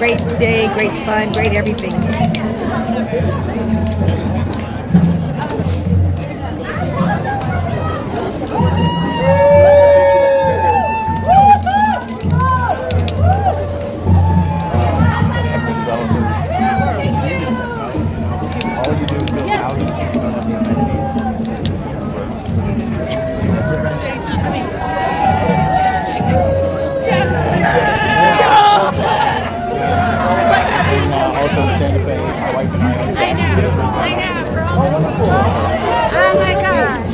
great day, great fun, great everything. Oh my gosh.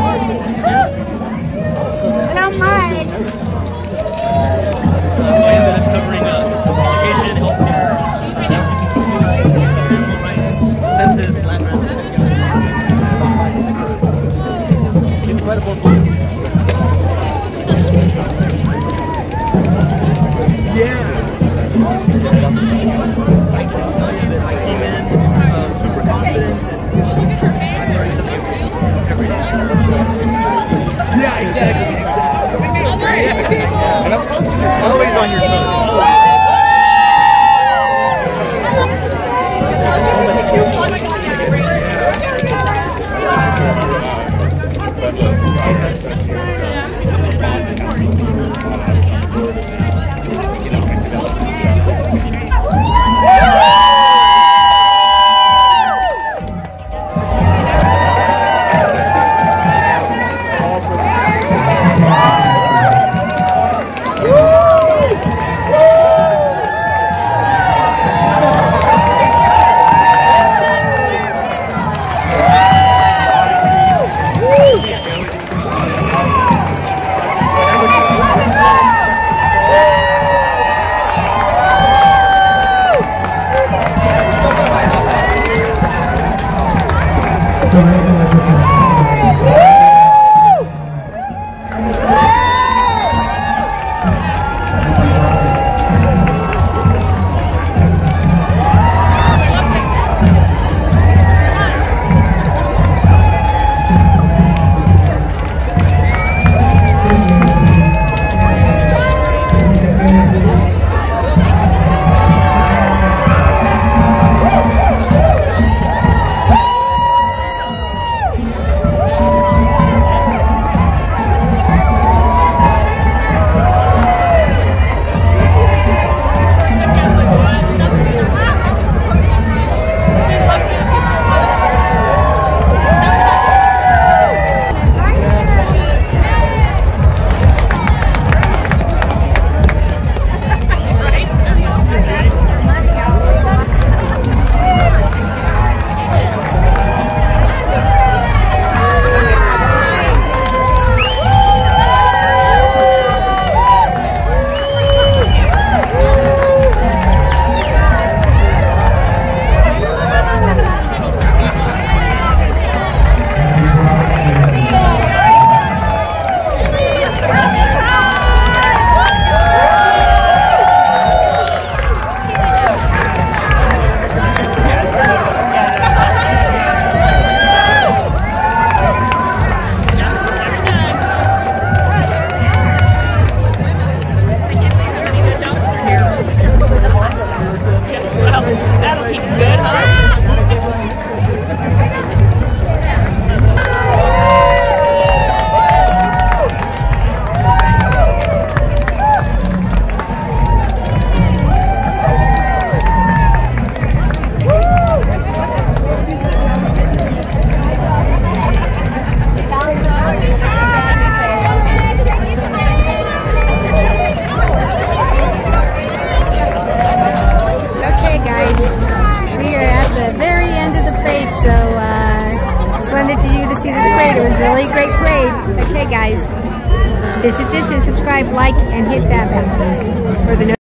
Hello, Mike. So I ended up covering education, healthcare, animal rights, census, land grants, it's quite a portfolio. Yeah. I can tell you that I came in super confident and I'm learning something every day. Yeah, exactly. And I'm supposed to be always on your toes. See this parade. It was really a great parade. Okay, guys. Dishes, subscribe, like, and hit that bell for the notifications.